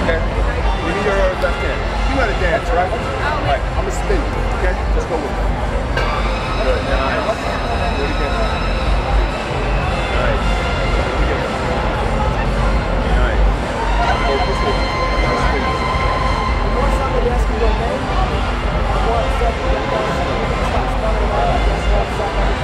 okay? Give me your left hand. You know how to dance, right? All right, I'm gonna spin you, okay? Just go with me. Good, nice. Do it again. Nice. Do it again. Nice. Focus it. Spin it. You want somebody asking your name? I want something stop spelling around. That's what somebody.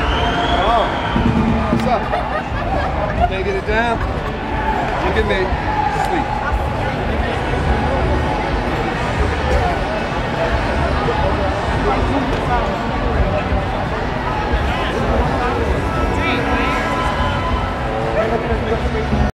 Can't get it down? Look at me.